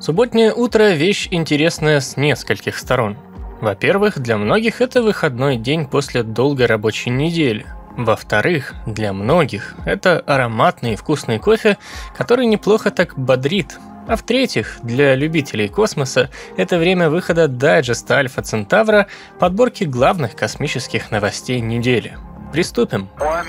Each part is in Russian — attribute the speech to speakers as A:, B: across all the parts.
A: Субботнее утро – вещь интересная с нескольких сторон. Во-первых, для многих это выходной день после долгой рабочей недели. Во-вторых, для многих это ароматный и вкусный кофе, который неплохо так бодрит. А в-третьих, для любителей космоса это время выхода дайджеста Альфа Центавра, подборки главных космических новостей недели. Приступим.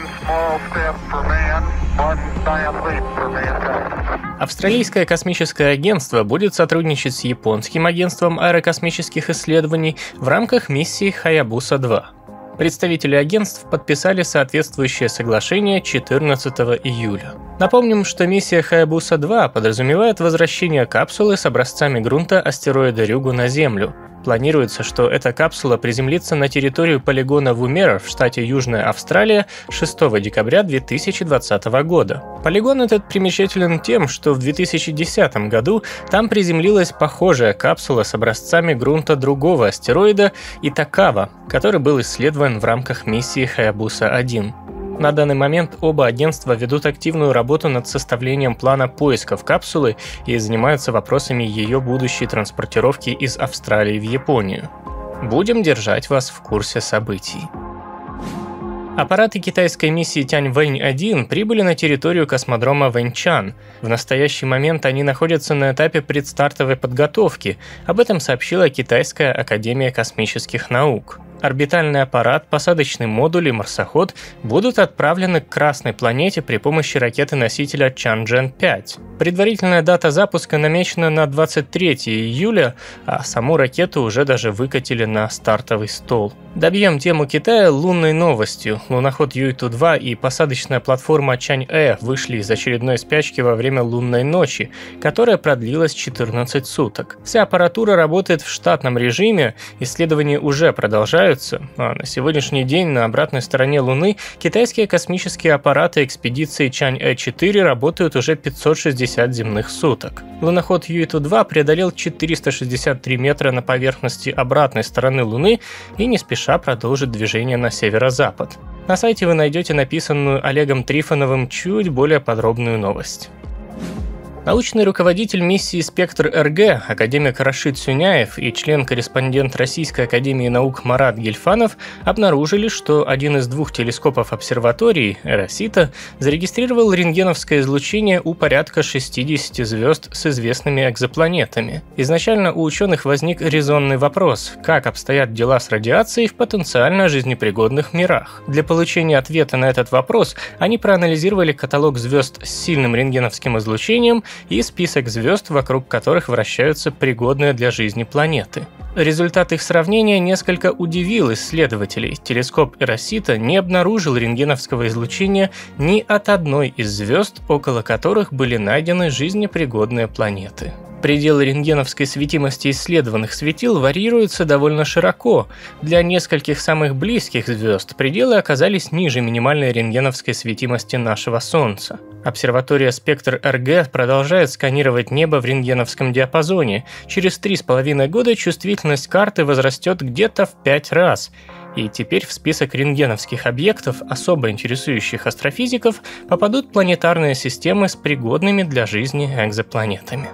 A: Австралийское космическое агентство будет сотрудничать с японским агентством аэрокосмических исследований в рамках миссии Хаябуса-2. Представители агентств подписали соответствующее соглашение 14 июля. Напомним, что миссия Хаябуса-2 подразумевает возвращение капсулы с образцами грунта астероида Рюгу на Землю. Планируется, что эта капсула приземлится на территорию полигона Вумера в штате Южная Австралия 6 декабря 2020 года. Полигон этот примечателен тем, что в 2010 году там приземлилась похожая капсула с образцами грунта другого астероида Итакава, который был исследован в рамках миссии Хаябуса-1. На данный момент оба агентства ведут активную работу над составлением плана поисков капсулы и занимаются вопросами ее будущей транспортировки из Австралии в Японию. Будем держать вас в курсе событий. Аппараты китайской миссии Тяньвэнь-1 прибыли на территорию космодрома Вэньчан. В настоящий момент они находятся на этапе предстартовой подготовки. Об этом сообщила Китайская академия космических наук. Орбитальный аппарат, посадочный модуль и марсоход будут отправлены к Красной планете при помощи ракеты-носителя Чанчжэн-5. Предварительная дата запуска намечена на 23 июля, а саму ракету уже даже выкатили на стартовый стол. Добьем тему Китая лунной новостью. Луноход Юйту-2 и посадочная платформа Чань-Э вышли из очередной спячки во время лунной ночи, которая продлилась 14 суток. Вся аппаратура работает в штатном режиме, исследования уже продолжаются, а на сегодняшний день на обратной стороне Луны китайские космические аппараты экспедиции Чань-Э-4 работают уже 560 земных суток. Луноход Юйту-2 преодолел 463 метра на поверхности обратной стороны Луны и не спеша продолжит движение на северо-запад. На сайте вы найдете написанную Олегом Трифоновым чуть более подробную новость. Научный руководитель миссии «Спектр-РГ», академик Рашид Сюняев и член-корреспондент Российской академии наук Марат Гильфанов обнаружили, что один из двух телескопов обсерватории, Эросита, зарегистрировал рентгеновское излучение у порядка 60 звезд с известными экзопланетами. Изначально у ученых возник резонный вопрос, как обстоят дела с радиацией в потенциально жизнепригодных мирах. Для получения ответа на этот вопрос они проанализировали каталог звезд с сильным рентгеновским излучением и список звезд, вокруг которых вращаются пригодные для жизни планеты. Результат их сравнения несколько удивил исследователей. Телескоп Эросита не обнаружил рентгеновского излучения ни от одной из звезд, около которых были найдены жизнепригодные планеты. Пределы рентгеновской светимости исследованных светил варьируются довольно широко. Для нескольких самых близких звезд пределы оказались ниже минимальной рентгеновской светимости нашего Солнца. Обсерватория «Спектр-РГ» продолжает сканировать небо в рентгеновском диапазоне. Через 3,5 года чувствительность карты возрастет где-то в 5 раз. И теперь в список рентгеновских объектов, особо интересующих астрофизиков, попадут планетарные системы с пригодными для жизни экзопланетами.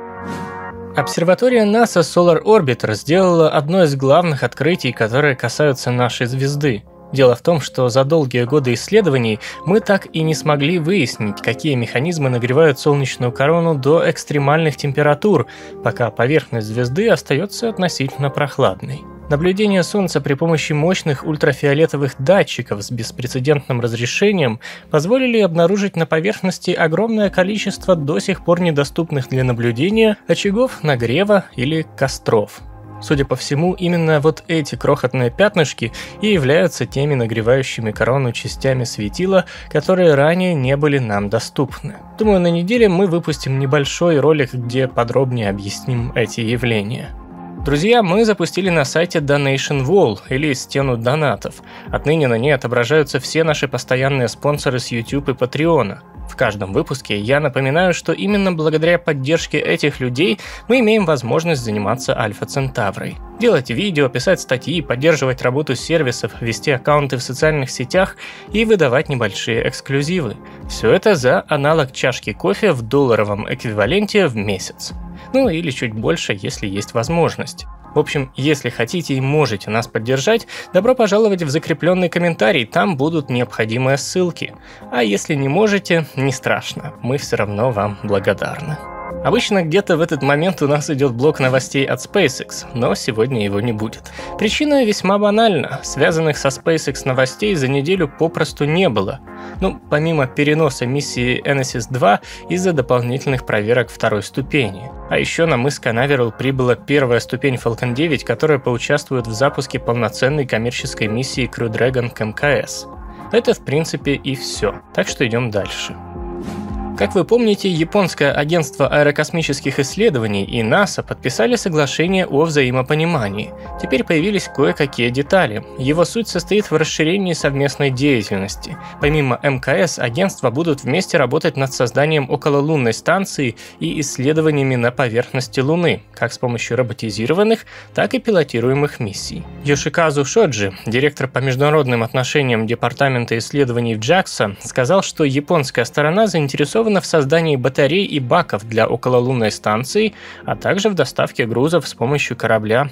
A: Обсерватория НАСА Solar Orbiter сделала одно из главных открытий, которые касаются нашей звезды. Дело в том, что за долгие годы исследований мы так и не смогли выяснить, какие механизмы нагревают солнечную корону до экстремальных температур, пока поверхность звезды остается относительно прохладной. Наблюдение Солнца при помощи мощных ультрафиолетовых датчиков с беспрецедентным разрешением позволили обнаружить на поверхности огромное количество до сих пор недоступных для наблюдения очагов нагрева или костров. Судя по всему, именно вот эти крохотные пятнышки и являются теми нагревающими корону частями светила, которые ранее не были нам доступны. Думаю, на неделе мы выпустим небольшой ролик, где подробнее объясним эти явления. Друзья, мы запустили на сайте Donation Wall, или стену донатов. Отныне на ней отображаются все наши постоянные спонсоры с YouTube и Patreon. В каждом выпуске я напоминаю, что именно благодаря поддержке этих людей мы имеем возможность заниматься Альфа Центаврой. Делать видео, писать статьи, поддерживать работу сервисов, вести аккаунты в социальных сетях и выдавать небольшие эксклюзивы. Все это за аналог чашки кофе в долларовом эквиваленте в месяц. ну или чуть больше, если есть возможность. В общем, если хотите и можете нас поддержать, добро пожаловать в закрепленный комментарий, там будут необходимые ссылки. А если не можете, не страшно, мы все равно вам благодарны. Обычно где-то в этот момент у нас идет блок новостей от SpaceX, но сегодня его не будет. Причина весьма банальна. Связанных со SpaceX новостей за неделю попросту не было. Ну, помимо переноса миссии Genesis-2 из-за дополнительных проверок второй ступени. А еще на мыс Канаверал прибыла первая ступень Falcon 9, которая поучаствует в запуске полноценной коммерческой миссии Crew Dragon к МКС. Это, в принципе, и все. Так что идем дальше. Как вы помните, японское агентство аэрокосмических исследований и НАСА подписали соглашение о взаимопонимании. Теперь появились кое-какие детали. Его суть состоит в расширении совместной деятельности. Помимо МКС, агентства будут вместе работать над созданием окололунной станции и исследованиями на поверхности Луны, как с помощью роботизированных, так и пилотируемых миссий. Йошиказу Шоджи, директор по международным отношениям Департамента исследований в JAXA, сказал, что японская сторона заинтересована в создании батарей и баков для окололунной станции, а также в доставке грузов с помощью корабля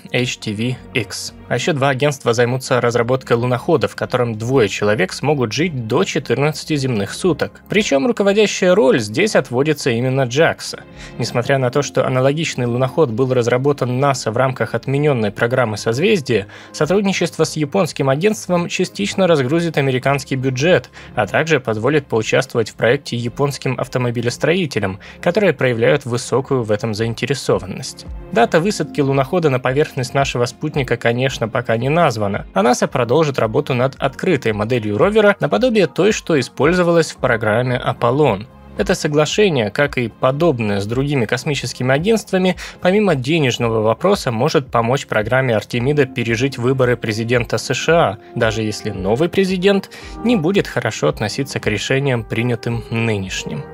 A: HTV-X. А еще два агентства займутся разработкой лунохода, в котором 2 человек смогут жить до 14 земных суток. Причем руководящая роль здесь отводится именно JAXA. Несмотря на то, что аналогичный луноход был разработан НАСА в рамках отмененной программы «Созвездие», сотрудничество с японским агентством частично разгрузит американский бюджет, а также позволит поучаствовать в проекте японским автомобилестроителям, которые проявляют высокую в этом заинтересованность. Дата высадки лунохода на поверхность нашего спутника, конечно, пока не названа, а НАСА продолжит работу над открытой моделью ровера наподобие той, что использовалась в программе «Аполлон». Это соглашение, как и подобное с другими космическими агентствами, помимо денежного вопроса, может помочь программе Артемида пережить выборы президента США, даже если новый президент не будет хорошо относиться к решениям, принятым нынешним.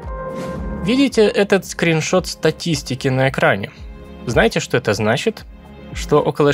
A: Видите этот скриншот статистики на экране? Знаете, что это значит? Что около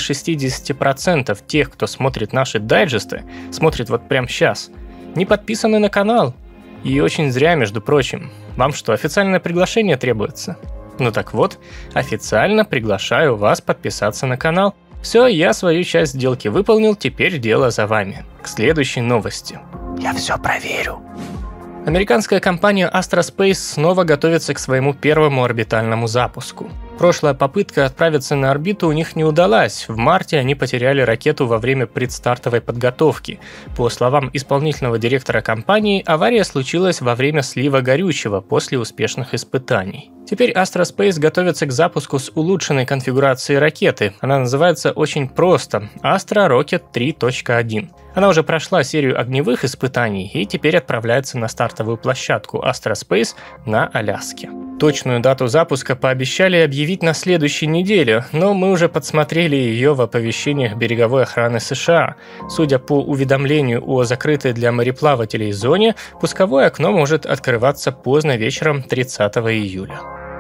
A: 60% тех, кто смотрит наши дайджесты, смотрит вот прямо сейчас, не подписаны на канал. И очень зря, между прочим. Вам что, официальное приглашение требуется? Ну так вот, официально приглашаю вас подписаться на канал. Все, я свою часть сделки выполнил, теперь дело за вами. К следующей новости. Я все проверю. Американская компания Astrospace снова готовится к своему первому орбитальному запуску. Прошлая попытка отправиться на орбиту у них не удалась. В марте они потеряли ракету во время предстартовой подготовки. По словам исполнительного директора компании, авария случилась во время слива горючего после успешных испытаний. Теперь Astrospace готовится к запуску с улучшенной конфигурацией ракеты. Она называется очень просто – Astra Rocket 3.1. Она уже прошла серию огневых испытаний и теперь отправляется на стартовую площадку Astrospace на Аляске. Точную дату запуска пообещали объявить на следующей неделе, но мы уже подсмотрели ее в оповещениях береговой охраны США. Судя по уведомлению о закрытой для мореплавателей зоне, пусковое окно может открываться поздно вечером 30 июля.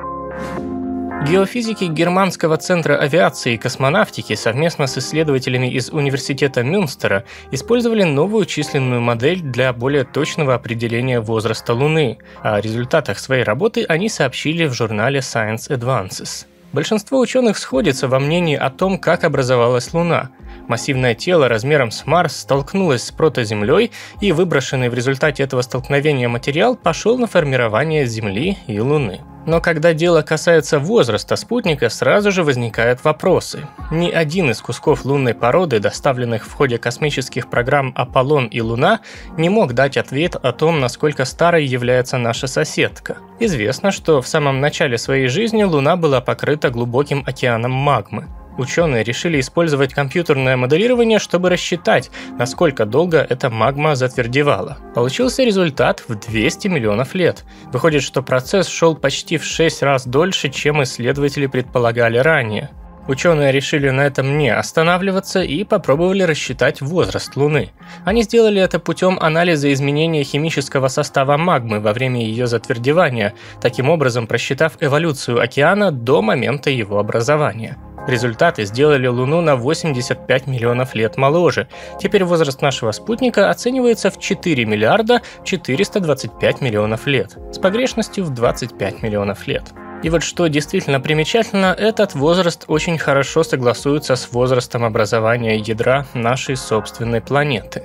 A: Геофизики Германского центра авиации и космонавтики совместно с исследователями из Университета Мюнстера использовали новую численную модель для более точного определения возраста Луны. О результатах своей работы они сообщили в журнале Science Advances. Большинство ученых сходится во мнении о том, как образовалась Луна. Массивное тело размером с Марс столкнулось с протоземлей, и выброшенный в результате этого столкновения материал пошел на формирование Земли и Луны. Но когда дело касается возраста спутника, сразу же возникают вопросы. Ни один из кусков лунной породы, доставленных в ходе космических программ «Аполлон» и «Луна», не мог дать ответ о том, насколько старой является наша соседка. Известно, что в самом начале своей жизни Луна была покрыта глубоким океаном магмы. Ученые решили использовать компьютерное моделирование, чтобы рассчитать, насколько долго эта магма затвердевала. Получился результат в 200 миллионов лет. Выходит, что процесс шел почти в 6 раз дольше, чем исследователи предполагали ранее. Ученые решили на этом не останавливаться и попробовали рассчитать возраст Луны. Они сделали это путем анализа изменения химического состава магмы во время ее затвердевания, таким образом просчитав эволюцию океана до момента его образования. Результаты сделали Луну на 85 миллионов лет моложе. Теперь возраст нашего спутника оценивается в 4 миллиарда 425 миллионов лет, с погрешностью в 25 миллионов лет. И вот что действительно примечательно, этот возраст очень хорошо согласуется с возрастом образования ядра нашей собственной планеты.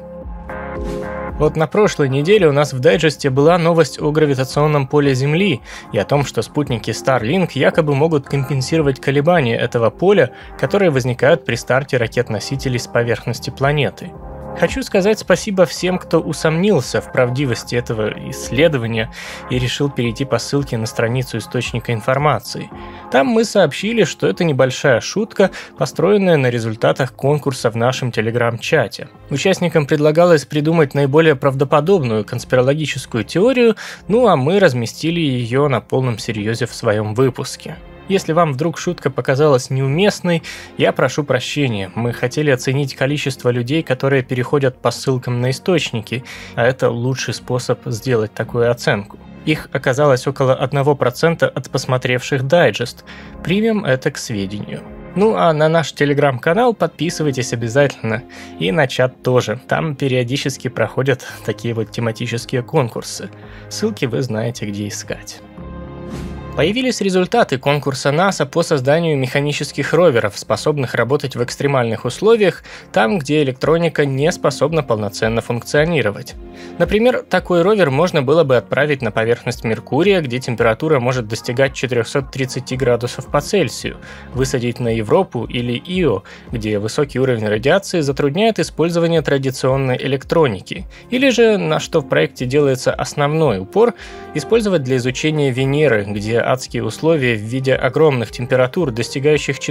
A: Вот на прошлой неделе у нас в дайджесте была новость о гравитационном поле Земли и о том, что спутники Starlink якобы могут компенсировать колебания этого поля, которые возникают при старте ракет-носителей с поверхности планеты. Хочу сказать спасибо всем, кто усомнился в правдивости этого исследования и решил перейти по ссылке на страницу источника информации. Там мы сообщили, что это небольшая шутка, построенная на результатах конкурса в нашем телеграм-чате. Участникам предлагалось придумать наиболее правдоподобную конспирологическую теорию, ну а мы разместили ее на полном серьезе в своем выпуске. Если вам вдруг шутка показалась неуместной, я прошу прощения. Мы хотели оценить количество людей, которые переходят по ссылкам на источники, а это лучший способ сделать такую оценку. Их оказалось около 1% от посмотревших дайджест. Примем это к сведению. Ну а на наш телеграм-канал подписывайтесь обязательно. И на чат тоже. Там периодически проходят такие вот тематические конкурсы. Ссылки вы знаете, где искать. Появились результаты конкурса НАСА по созданию механических роверов, способных работать в экстремальных условиях, там, где электроника не способна полноценно функционировать. Например, такой ровер можно было бы отправить на поверхность Меркурия, где температура может достигать 430 градусов по Цельсию, высадить на Европу или Ио, где высокий уровень радиации затрудняет использование традиционной электроники, или же, на что в проекте делается основной упор, использовать для изучения Венеры, где адские условия в виде огромных температур, достигающих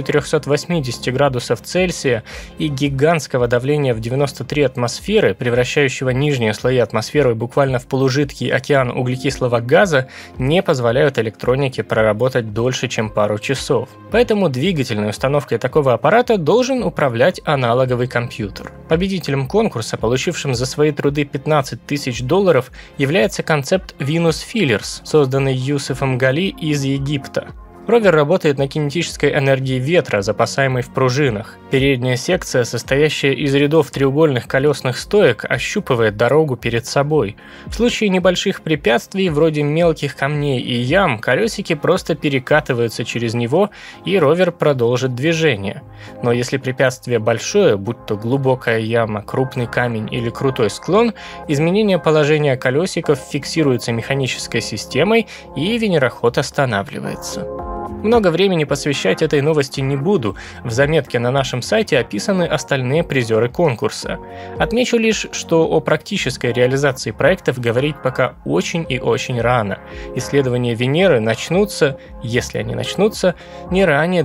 A: 480 градусов Цельсия и гигантского давления в 93 атмосферы, превращающего нижние слои атмосферы буквально в полужидкий океан углекислого газа, не позволяют электронике проработать дольше, чем пару часов. Поэтому двигательной установкой такого аппарата должен управлять аналоговый компьютер. Победителем конкурса, получившим за свои труды $15 тысяч, является концепт Venus Fillers, созданный Юсефом Гали из Египта. Ровер работает на кинетической энергии ветра, запасаемой в пружинах. Передняя секция, состоящая из рядов треугольных колесных стоек, ощупывает дорогу перед собой. В случае небольших препятствий, вроде мелких камней и ям, колесики просто перекатываются через него, и ровер продолжит движение. Но если препятствие большое, будь то глубокая яма, крупный камень или крутой склон, изменение положения колесиков фиксируется механической системой, и венероход останавливается. Много времени посвящать этой новости не буду, в заметке на нашем сайте описаны остальные призеры конкурса. Отмечу лишь, что о практической реализации проектов говорить пока очень и очень рано. Исследования Венеры начнутся, если они начнутся, не ранее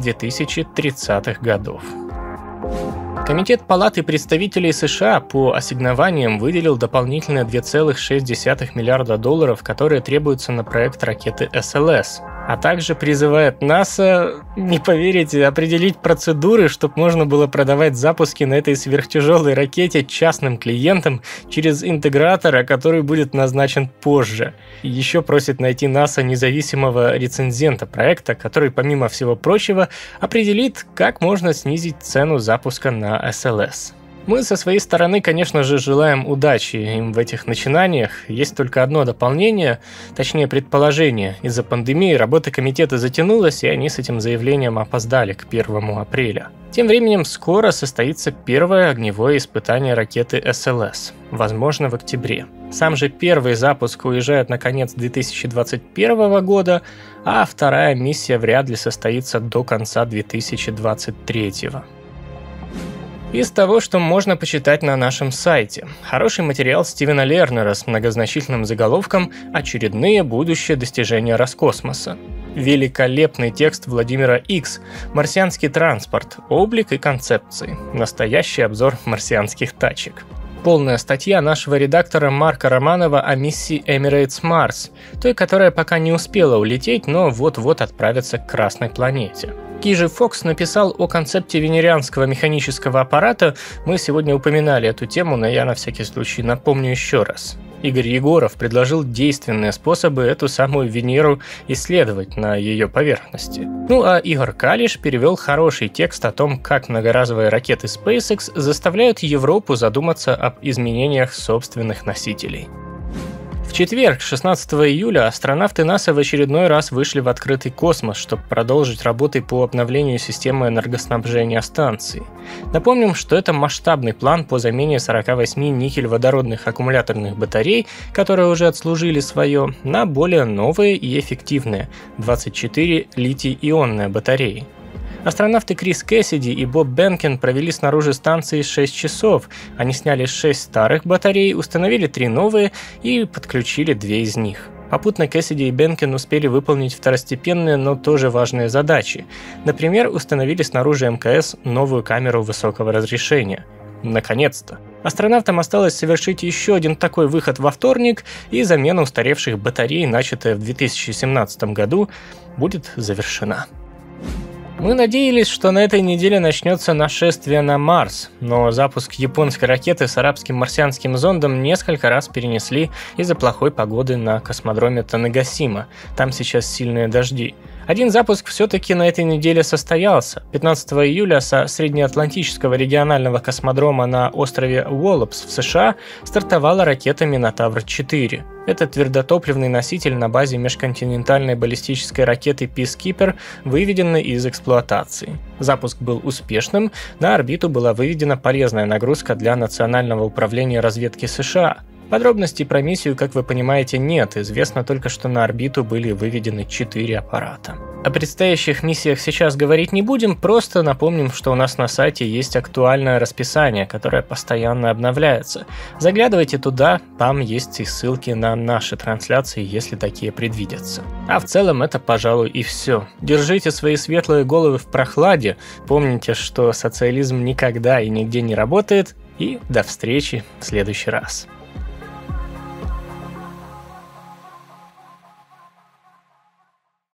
A: 2030-х годов. Комитет Палаты представителей США по ассигнованиям выделил дополнительные $2,6 миллиарда, которые требуются на проект ракеты СЛС, а также призывает НАСА, не поверите, определить процедуры, чтобы можно было продавать запуски на этой сверхтяжелой ракете частным клиентам через интегратора, который будет назначен позже. И еще просит найти НАСА независимого рецензента проекта, который, помимо всего прочего, определит, как можно снизить цену запуска на СЛС. Мы со своей стороны, конечно же, желаем удачи им в этих начинаниях. Есть только одно дополнение, точнее предположение. Из-за пандемии работа комитета затянулась, и они с этим заявлением опоздали к 1 апреля. Тем временем скоро состоится первое огневое испытание ракеты СЛС, возможно, в октябре. Сам же первый запуск уезжает на конец 2021 года, а вторая миссия вряд ли состоится до конца 2023. Из того, что можно почитать на нашем сайте. Хороший материал Стивена Лернера с многозначительным заголовком «Очередные будущие достижения Роскосмоса». Великолепный текст Владимира Икс «Марсианский транспорт. Облик и концепции». Настоящий обзор марсианских тачек. Полная статья нашего редактора Марка Романова о миссии Emirates Mars, той, которая пока не успела улететь, но вот-вот отправится к Красной планете. Кижи Фокс написал о концепте венерианского механического аппарата, мы сегодня упоминали эту тему, но я на всякий случай напомню еще раз. Игорь Егоров предложил действенные способы эту самую Венеру исследовать на ее поверхности. Ну а Игорь Калиш перевел хороший текст о том, как многоразовые ракеты SpaceX заставляют Европу задуматься об изменениях собственных носителей. В четверг, 16 июля, астронавты НАСА в очередной раз вышли в открытый космос, чтобы продолжить работы по обновлению системы энергоснабжения станции. Напомним, что это масштабный план по замене 48 никель-водородных аккумуляторных батарей, которые уже отслужили свое, на более новые и эффективные 24 литий-ионные батареи. Астронавты Крис Кэссиди и Боб Бенкен провели снаружи станции 6 часов. Они сняли 6 старых батарей, установили 3 новые и подключили 2 из них. Попутно Кэссиди и Бенкен успели выполнить второстепенные, но тоже важные задачи. Например, установили снаружи МКС новую камеру высокого разрешения. Наконец-то! Астронавтам осталось совершить еще один такой выход во вторник, и замена устаревших батарей, начатая в 2017 году, будет завершена. Мы надеялись, что на этой неделе начнется нашествие на Марс, но запуск японской ракеты с арабским марсианским зондом несколько раз перенесли из-за плохой погоды на космодроме Танэгасима. Там сейчас сильные дожди. Один запуск все-таки на этой неделе состоялся. 15 июля со среднеатлантического регионального космодрома на острове Уоллопс в США стартовала ракета «Минотавр-4». Это твердотопливный носитель на базе межконтинентальной баллистической ракеты Peacekeeper, выведенный из эксплуатации. Запуск был успешным, на орбиту была выведена полезная нагрузка для Национального управления разведки США. Подробностей про миссию, как вы понимаете, нет, известно только, что на орбиту были выведены 4 аппарата. О предстоящих миссиях сейчас говорить не будем, просто напомним, что у нас на сайте есть актуальное расписание, которое постоянно обновляется. Заглядывайте туда, там есть и ссылки на наши трансляции, если такие предвидятся. А в целом это, пожалуй, и все. Держите свои светлые головы в прохладе, помните, что социализм никогда и нигде не работает, и до встречи в следующий раз.